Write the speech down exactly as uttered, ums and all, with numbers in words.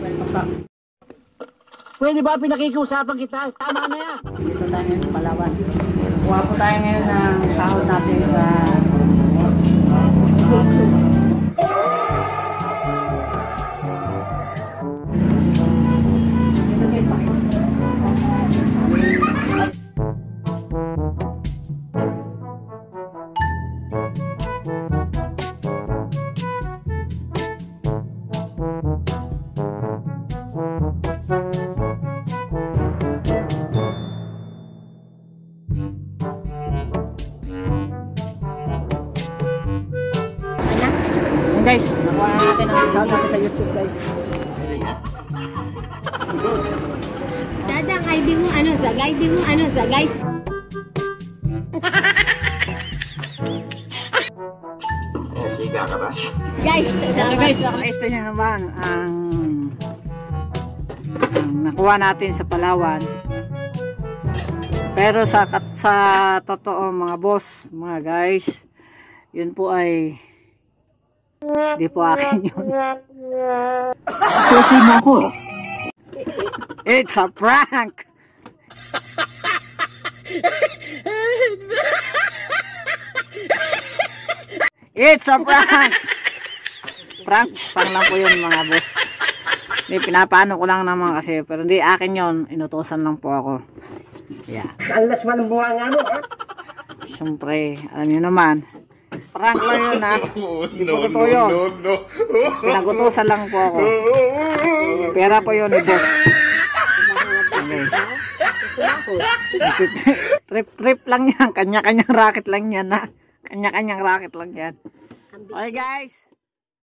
Pwede ba pinakikiusapan kita? Tama na yan. Dito tayo ngayon sa Palawan. Kuha po tayo ngayon ng sahod natin sa YouTube. Guys, nakuha na natin ang sahod natin sa YouTube, guys. Dada, ang I D mo ano sa guys, I D mo ano sa guys. Eh, siga ka ba? Guys, So guys, ito nyo naman ang, ang nakuha natin sa Palawan. Pero sa sa totoo mga boss, mga guys, yun po ay di po akin yun. Kasi mo ako. It's a prank! It's a prank! Prank, prank lang po yun mga boss. Hindi, pinapaano ko lang naman kasi, pero hindi akin yun, inutosan lang po ako. Yeah. Alas man ang buha nga mo, ha? Siyempre, alam nyo naman, prank lang yun ha. Hindi po totoo yun. Pinagutusan lang po ako. Pera po yun ni boss. Okay. Trip trip lang yan. Kanya-kanyang racket lang yan ha. Kanya-kanyang racket lang yan. Okay guys.